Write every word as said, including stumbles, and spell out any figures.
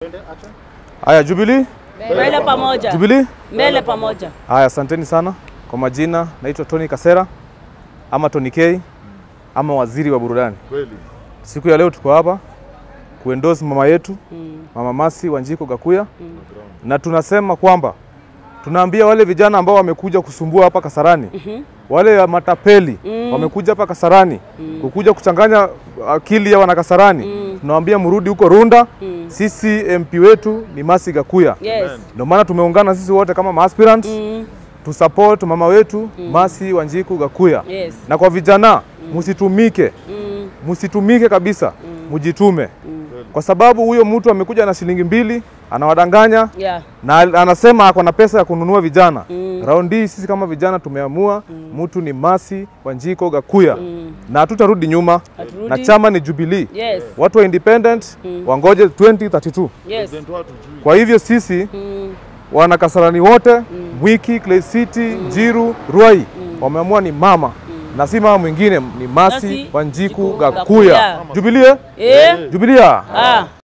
Haya, Jubilee? Mbele pamoja. Jubilee? Mbele pamoja. Haya, asanteni sana. Kwa majina naitwa Tony Kasera ama Tony K ama waziri wa burudani. Kweli. Siku ya leo tuko hapa kuendorse mama yetu, mm. Mama Mercy Gakuya. Mm. Na tunasema kwamba tunaambia wale vijana ambao wamekuja kusumbua hapa Kasarani, mm -hmm. wale matapeli mm. wamekuja hapa Kasarani mm. kukuja kuchanganya akili ya wana Kasarani, mm. tunawaambia mrudi huko Runda. mm. Sisi M P wetu ni Mercy Gakuya. Yes. Ndio maana tumeungana sisi wote kama aspirants mm. to support mama wetu mm. Mercy Gakuya. Yes. Na kwa vijana mm. msitumike, mm. msitumike kabisa, mm. mujitume. Mm. Kwa sababu huyo mtu amekuja na shilingi mbili, anawadanganya, yeah. na anasema ako na pesa ya kununua vijana. Mm. Raundi sisi kama vijana tumeamua mm. mtu ni Mercy Gakuya. Mm. Na hatutarudi nyuma. Aturudi. Na chama ni Jubilee. Yes. Watu wa independent mm. wangoje twenty thirty-two. Yes. Kwa hivyo sisi mm. wana Kasarani wote, mm. Mwiki, Clay City, mm. Jiru, Ruai, mm. wameamua ni mama. Mm. Na si mama mwingine, ni Mercy Gakuya. Jubilee? Eh? Jubilee? Ah.